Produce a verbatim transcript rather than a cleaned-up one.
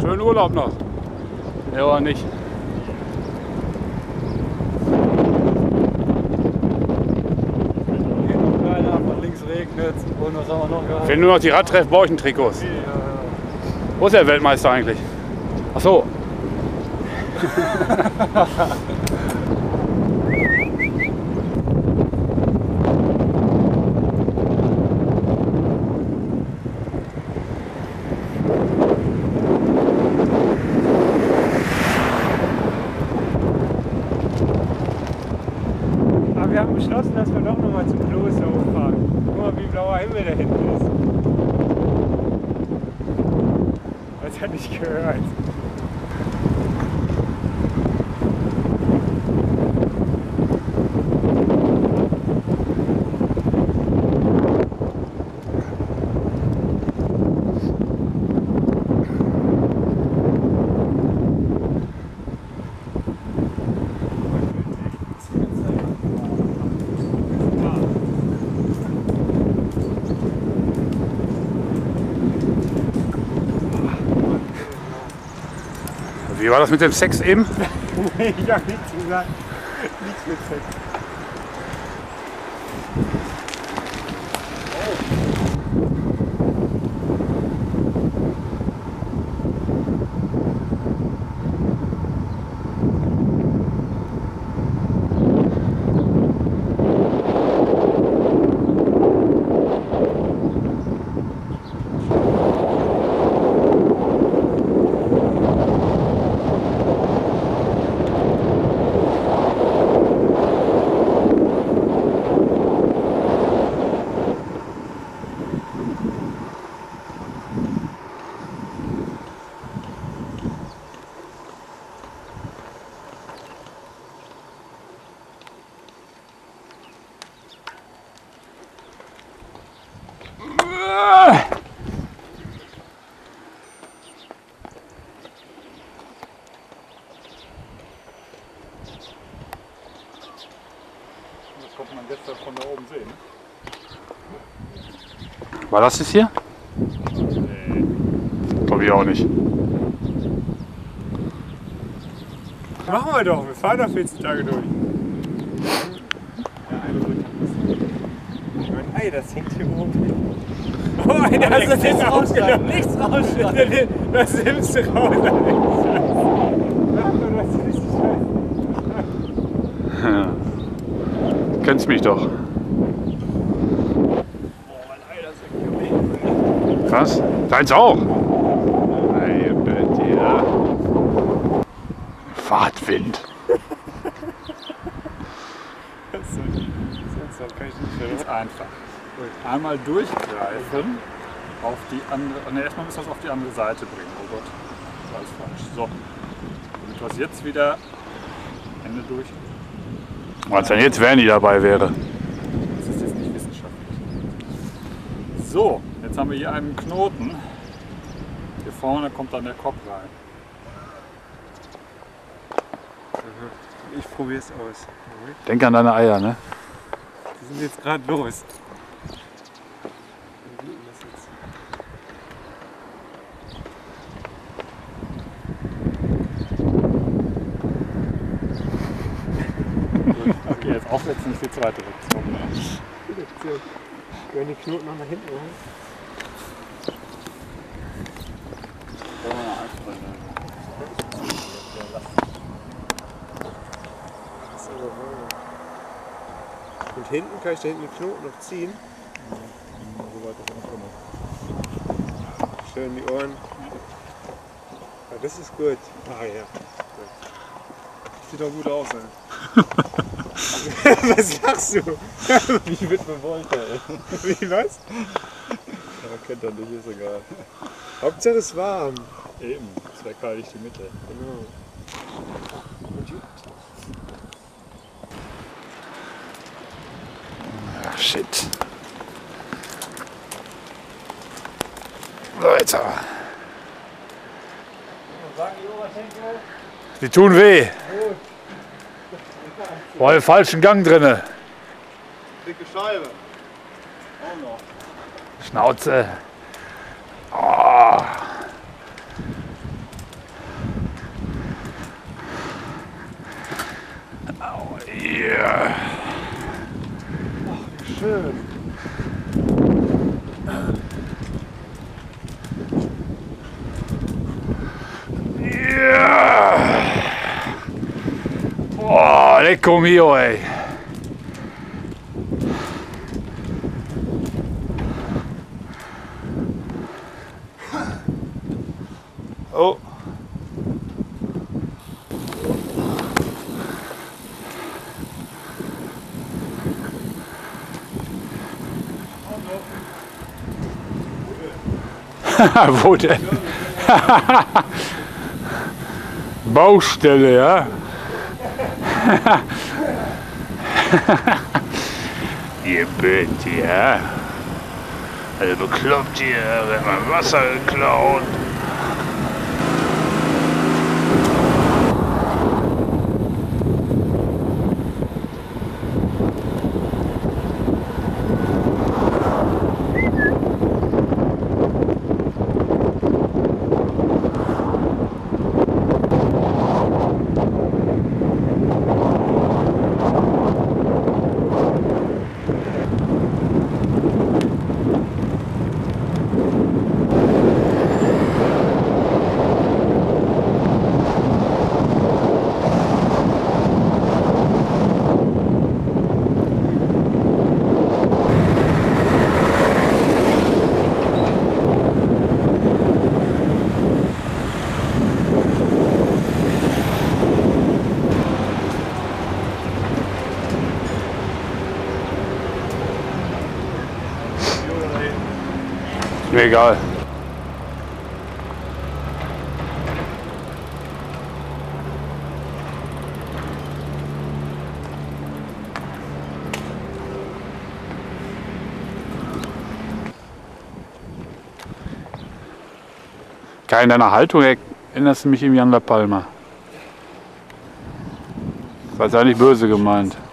Schönen Urlaub noch. Ja, oder nicht? Von links regnet und was haben wir noch gehabt? Fehlen nur noch die Radtreff-Borchen-Trikots. Ja, ja. Wo ist der Weltmeister eigentlich? Ach so. Aber wir haben beschlossen, dass wir doch nochmal zum Kloster hochfahren. Guck mal, wie blauer Himmel da hinten ist. Das hat nicht gehört. Wie war das mit dem Sex eben? Nee, ich hab nichts gesagt. Nichts mit Sex. Das konnte man gestern von da oben sehen. War das das hier? Nee. Glaube ich auch nicht. Machen wir doch, wir fahren doch vierzehn Tage durch. Ei, das hängt hier oben. Oh, Alter, das ist nichts rausschneiden. Nichts rausschneiden. Das nimmst du raus. Ja. Kennst mich doch. Was? Deins auch? Ei, bitte. Fahrtwind. Ganz einfach. Einmal durchgreifen auf die andere. Ne, erstmal müssen wir es auf die andere Seite bringen. Oh Gott, das ist alles falsch. So. Damit wir es jetzt wieder Ende durch. Was wenn jetzt Verni dabei wäre? Das ist jetzt nicht wissenschaftlich. So, jetzt haben wir hier einen Knoten. Hier vorne kommt dann der Kopf rein. Ich probier's aus. Denk an deine Eier, ne? Die sind jetzt gerade los. Okay, jetzt aufsetzen, ist die zweite Lektion. Können die Knoten noch nach hinten machen? Und hinten kann ich da hinten den Knoten noch ziehen. So weit ist noch genug. Schön die Ohren. Ja, das ist gut. Ah ja. Sieht doch gut aus, ey. Was lachst du? Wie wird mir Wolke, ey. Wie was? Ja, kennt er nicht, ist egal. Hauptsache es ist warm. Eben, das wäre gar nicht die Mitte. Genau. Ach, shit. So, jetzt aber. Die tun weh. War im falschen Gang drinne. Dicke Scheibe. Auch noch. Schnauze. Oh. Lecco mio, ey. Oh. Wo denn? Baustelle, ja? Ihr Bild, ja? Also bekloppt hier, wenn man Wasser klaut. Mir egal. Gar in deiner Haltung erinnerst du mich an Jan La Palma. Das war ja nicht böse gemeint.